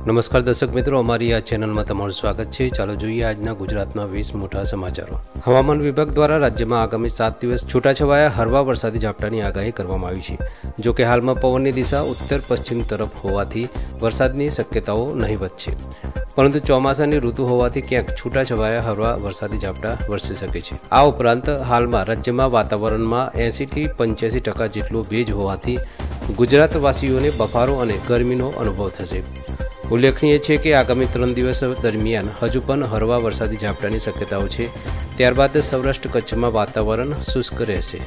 નમસ્કાર દર્શક મિત્રો, અમારી આ ચેનલમાં તમારું સ્વાગત છે। ચાલો જોઈએ આજના ગુજરાતના 20 મોટા સમાચારો। હવામાન વિભાગ દ્વારા રાજ્યમાં આગામી 7 દિવસ છૂટાછવાયા હળવા વરસાદી ઝાપટાની આગાહી કરવામાં આવી છે। જો કે હાલમાં પવનની દિશા ઉત્તર પશ્ચિમ તરફ હોવાથી વરસાદની શક્યતાઓ નહીવત છે, પરંતુ ચોમાસાની ઋતુ હોવાથી ક્યાંક છૂટાછવાયા હળવા વરસાદી ઝાપટા વરસી શકે છે। આ ઉપરાંત હાલમાં રાજ્યમાં વાતાવરણમાં 80 થી 85% જેટલો ભેજ હોવાથી ગુજરાતવાસીઓને બફારો અને ગરમીનો અનુભવ થશે। ઉલ્લેખનીય છે કે આગામી 3 દિવસ દરમિયાન હજુ પણ હળવા વરસાદી ઝાપટાની શક્યતાઓ છે। ત્યારબાદ સૌરાષ્ટ્ર કચ્છમાં વાતાવરણ શુષ્ક રહેશે।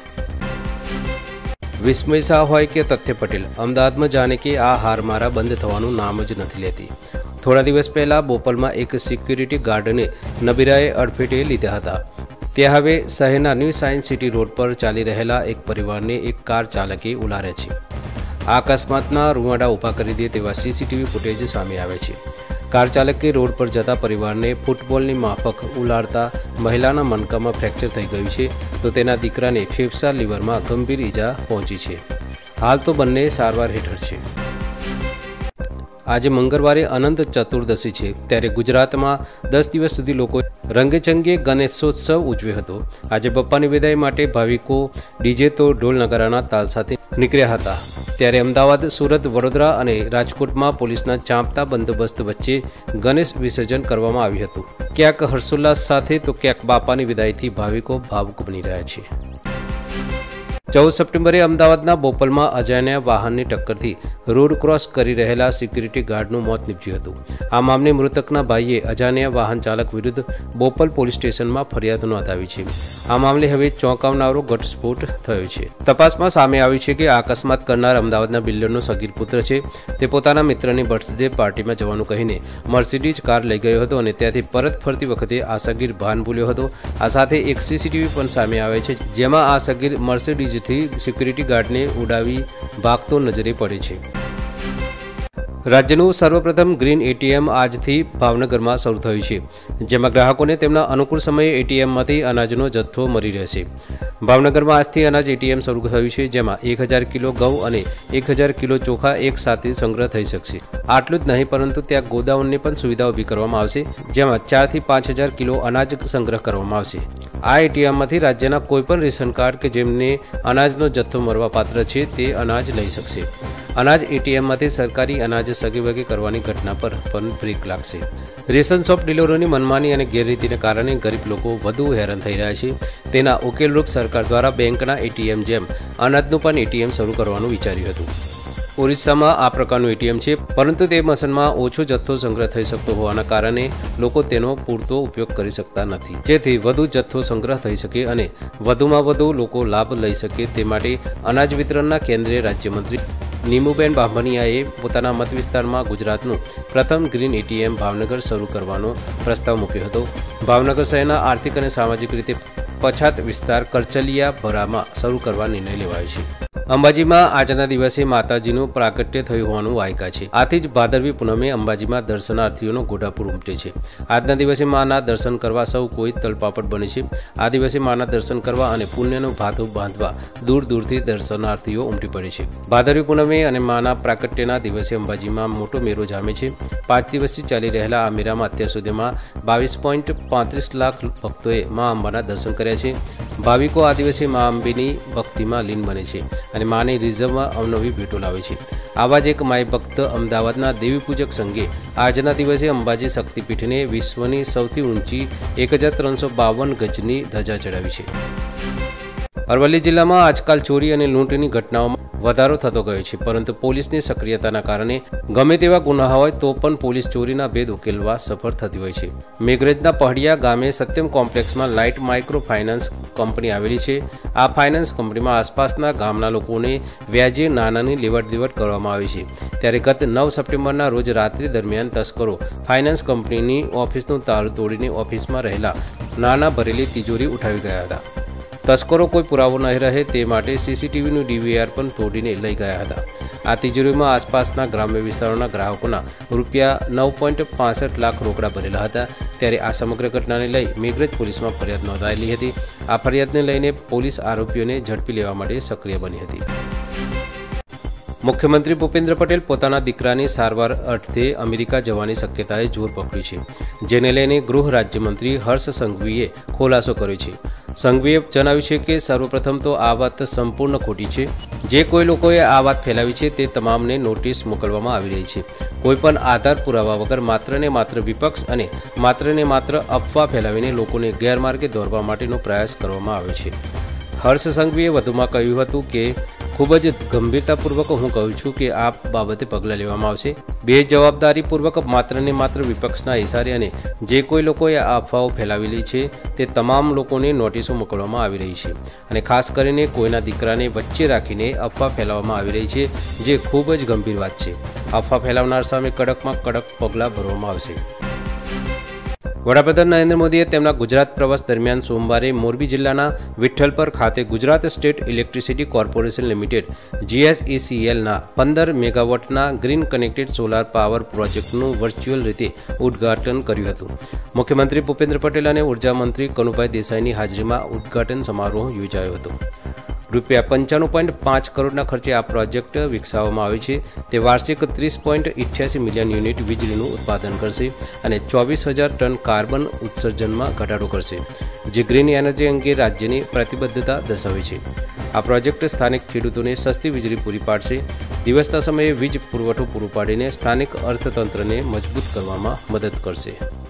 વિસ્મય શાહ હોય કે તથ્ય પટેલ, અમદાવાદમાં જાણે કે આ હારમારા બંધ થવાનું નામ જ નથી લેતી। થોડા દિવસ પહેલા બોપલમાં એક સિક્યુરિટી ગાર્ડને નબીરાએ અડફેટે લીધા હતા। ત્યાં હવે શહેરના ન્યૂ સાયન્સ સિટી રોડ પર ચાલી રહેલા એક પરિવારને એક કાર ચાલકે ઉલાર્યા છે। આ અકસ્માતના રૂવાડા ઊભા કરી દે તેવા સીસીટીવી ફૂટેજ સામે આવે છે। કાર ચાલકે રોડ પર જતા પરિવારને ફૂટબોલની માફક ઉલાળતા મહિલાના મણકામાં ફ્રેક્ચર થઈ ગયું છે, તો તેના દીકરાને ફેફસા લીવરમાં ગંભીર ઈજા પહોંચી છે। હાલ તો બંને સારવાર હેઠળ છે। આજે મંગળવારે અનંત ચતુર્દશી છે, ત્યારે ગુજરાતમાં 10 દિવસ સુધી લોકો રંગેચંગે ગણેશોત્સવ ઉજવ્યો હતો। આજે બપ્પાની વિદાય માટે ભાવિકો ડીજે તો ઢોલ નગારાના તાલ સાથે નીકળ્યા હતા। ત્યારે અમદાવાદ, સુરત, વડોદરા અને રાજકોટમાં પોલીસના ચાંપતા બંદોબસ્ત વચ્ચે ગણેશ વિસર્જન કરવામાં આવ્યું હતું। ક્યાંક હર્ષોલ્લાસ સાથે તો ક્યાંક બાપાની વિદાયથી ભાવિકો ભાવુક બની રહ્યા છે। 14 સપ્ટેમ્બરે અમદાવાદના બોપલમાં અજાણ્યા વાહનની ટક્કરથી રોડ ક્રોસ કરી રહેલા સિક્યુરિટી ગાર્ડનું મોત નીપજ્યું હતું। આ મામલે મૃતકના ભાઈએ અજાણ્યા વાહન ચાલક વિરુદ્ધ બોપલ પોલીસ સ્ટેશનમાં ફરિયાદ નોંધાવી છે। આ મામલે હવે ચોંકાવનારો ઘટસ્ફોટ થયો છે। તપાસમાં સામે આવ્યું છે કે આ અકસ્માત કરનાર અમદાવાદના બિલ્ડરનો સગીર પુત્ર છે। તે પોતાના મિત્રની બર્થડે પાર્ટીમાં જવાનું કહીને મર્સિડીઝ કાર લઈ ગયો હતો અને ત્યાંથી પરત ફરતી વખતે આ સગીર ભાન ભૂલ્યો હતો। આ સાથે એક સીસીટીવી પણ સામે આવે છે, જેમાં આ સગીર મર્સિડીઝ સિક્યુરિટી ગાર્ડને ઉડાવી ભાગતો નજરે પડે છે। રાજ્યનું સર્વપ્રથમ ગ્રીન એટીએમ આજથી ભાવનગરમાં શરૂ થયું છે, જેમાં ગ્રાહકોને તેમના અનુકૂળ સમયે એટીએમમાંથી અનાજનો જથ્થો મળી રહેશે। ભાવનગરમાં આજથી અનાજ એટીએમ શરૂ થયું છે, જેમાં 1000 કિલો ઘઉં અને 1000 કિલો ચોખા એક સાથે સંગ્રહ થઈ શકશે। આટલું જ નહીં, પરંતુ ત્યાં ગોદાઉનની પણ સુવિધા ઊભી કરવામાં આવશે, જેમાં 4 થી 5000 કિલો અનાજ સંગ્રહ કરવામાં આવશે। આ એટીએમમાંથી રાજ્યના કોઈપણ રેશન કાર્ડ કે જેમને અનાજનો જથ્થો મળવા પાત્ર છે તે અનાજ લઈ શકશે। અનાજ એટીએમમાંથી સરકારી અનાજ સગેવગે કરવાની ઘટના પર પણ બ્રેક લાગશે। રેશન શોપ ડીલરોની મનમાની અને ગેરરીતિને કારણે ગરીબ લોકો વધુ હેરાન થઈ રહ્યા છે। તેના ઉકેલરૂપ સરકાર દ્વારા બેંકના એટીએમ જેમ અનાજનું પણ એટીએમ શરૂ કરવાનું વિચાર્યું હતું। ઓરિસ્સામાં આ પ્રકારનું એટીએમ છે, પરંતુ તે મશીનમાં ઓછો જથ્થો સંગ્રહ થઈ શકતો હોવાના કારણે લોકો તેનો પૂરતો ઉપયોગ કરી શકતા નથી, જેથી વધુ જથ્થો સંગ્રહ થઈ શકે અને વધુમાં વધુ લોકો લાભ લઈ શકે તે માટે અનાજ વિતરણના કેન્દ્રીય રાજ્યમંત્રી નીમુબેન બાંભણિયાએ પોતાના મત વિસ્તારમાં ગુજરાતનું પ્રથમ ગ્રીન એટીએમ ભાવનગર શરૂ કરવાનો પ્રસ્તાવ મૂક્યો હતો। ભાવનગર શહેરના આર્થિક અને સામાજિક રીતે પછાત વિસ્તાર કરચલિયા ભરામાં શરૂ કરવા નિર્ણય લેવાયો છે। અંબાજીમાં આજના દિવસે માતાજીનું પ્રાગટ્ય થયું હોવાનું વાયકા છે। આથી જ ભાદરવી પૂનમે અંબાજીમાં દર્શનાર્થીઓનો ઘોડાપુર ઉમટે છે। આજના દિવસે માના દર્શન કરવા સૌ કોઈ તલપાપડ બને છે। આ દિવસે માના દર્શન કરવા અને પુણ્યનું ભાથું બાંધવા દૂર દૂરથી દર્શનાર્થીઓ ઉમટી પડે છે। ભાદરવી પૂનમે અને માના પ્રાગટ્યના દિવસે અંબાજીમાં મોટો મેળો જામે છે। 5 દિવસથી ચાલી રહેલા આ મેળામાં અત્યાર સુધીમાં 22.35 લાખ ભક્તોએ મા અંબાના દર્શન કર્યા છે। ભાવિકો આ દિવસે મા અંબેની ભક્તિમાં લીન બને છે અને માને રિઝર્વમાં અવનવી ભેટો લાવે છે। આવા જ એક માય ભક્ત અમદાવાદના દેવી પૂજક સંઘે આજના દિવસે અંબાજી શક્તિપીઠને વિશ્વની સૌથી ઊંચી 1352 ગજની ધજા ચડાવી છે। અરવલ્લી જિલ્લામાં આજકાલ ચોરી અને લૂંટની ઘટનાઓમાં વધારો થતો ગયો છે, પરંતુ પોલીસની સક્રિયતાના કારણે ગમે તેવા ગુના હોય તો પણ પોલીસ ચોરીના ભેદ ઉકેલવા સફળ થતી હોય છે। મેઘરજના પહડિયા ગામે સત્યમ કોમ્પ્લેક્સમાં લાઇટ માઇક્રો ફાઇનાન્સ કંપની આવેલી છે। આ ફાઇનાન્સ કંપનીમાં આસપાસના ગામના લોકોને વ્યાજે નાણાંની લેવડ દેવડ કરવામાં આવે છે। ત્યારે ગત 9 સપ્ટેમ્બરના રોજ રાત્રિ દરમિયાન તસ્કરો ફાઇનાન્સ કંપનીની ઓફિસનું તાળું તોડીને ઓફિસમાં રહેલા નાણાં ભરેલી તિજોરી ઉઠાવી ગયા હતા। તસ્કરો કોઈ પુરાવો નહીં રહે તે માટે સીસીટીવીનું ડીવીઆર પણ તોડીને લઈ ગયા હતા। આ તિજોરીમાં આસપાસના ગ્રામ્ય વિસ્તારોના ગ્રાહકોના રૂપિયા 9.65 લાખ રોકડા ભરેલા હતા। ત્યારે આ સમગ્ર ઘટનાને લઈ મેઘરજ પોલીસમાં ફરિયાદ નોંધાયેલી હતી। આ ફરિયાદને લઈને પોલીસ આરોપીઓને ઝડપી લેવા માટે સક્રિય બની હતી। મુખ્યમંત્રી ભૂપેન્દ્ર પટેલ પોતાના દીકરાની સારવાર અર્થે અમેરિકા જવાની શક્યતાએ જોર પકડ્યું છે, જેને લઈને ગૃહ રાજ્યમંત્રી હર્ષ સંઘવીએ ખુલાસો કર્યો છે. સંઘવીએ જણાવ્યું છે કે સર્વપ્રથમ તો આ વાત સંપૂર્ણ ખોટી છે. જે કોઈ લોકોએ આ વાત ફેલાવી છે તે તમામને નોટિસ મોકલવામાં આવી રહી છે. કોઈપણ આધાર પુરાવા વગર માત્ર ને માત્ર વિપક્ષ અને માત્ર ને માત્ર અફવા ફેલાવીને લોકોને ગેરમાર્ગે દોરવા માટેનો પ્રયાસ કરવામાં આવ્યો છે. હર્ષ સંઘવીએ વધુમાં કહ્યું હતું કે ખૂબ જ ગંભીરતાપૂર્વક હું કહું છું કે આ બાબતે પગલાં લેવામાં આવશે. બેજવાબદારીપૂર્વક માત્ર ને માત્ર વિપક્ષના ઇશારે અને જે કોઈ લોકોએ આ અફવાઓ ફેલાવેલી છે તે તમામ લોકોને નોટિસો મોકલવામાં આવી રહી છે અને ખાસ કરીને કોઈના દીકરાને વચ્ચે રાખીને અફવા ફેલાવવામાં આવી રહી છે, જે ખૂબ જ ગંભીર વાત છે. અફવા ફેલાવનાર સામે કડકમાં કડક પગલાં ભરવામાં આવશે. વડાપ્રધાન નરેન્દ્ર મોદીએ તેમના ગુજરાત પ્રવાસ દરમિયાન સોમવારે મોરબી જિલ્લાના વિઠ્ઠલપર ખાતે Gujarat state electricity corporation limited GSECLના 15 મેગાવોટના ગ્રીન કનેક્ટેડ સોલાર પાવર પ્રોજેક્ટનું વર્ચ્યુઅલ રીતે ઉદ્ઘાટન કર્યું હતું. મુખ્યમંત્રી ભૂપેન્દ્ર પટેલ અને ઉર્જા મંત્રી કનુભાઈ દેસાઈની હાજરીમાં ઉદ્ઘાટન સમારોહ યોજાયો હતો. રૂપિયા 95.5 કરોડના ખર્ચે આ પ્રોજેક્ટ વિકસાવવામાં આવ્યો છે. તે વાર્ષિક 30.88 મિલિયન યુનિટ વીજળીનું ઉત્પાદન કરશે અને 24,000 ટન કાર્બન ઉત્સર્જનમાં ઘટાડો કરશે, જે ગ્રીન એનર્જી અંગે રાજ્યની પ્રતિબદ્ધતા દર્શાવે છે. આ પ્રોજેક્ટ સ્થાનિક ખેડૂતોને સસ્તી વીજળી પૂરી પાડશે, દિવસના સમયે વીજ પુરવઠો પૂરો પાડીને સ્થાનિક અર્થતંત્રને મજબૂત કરવામાં મદદ કરશે.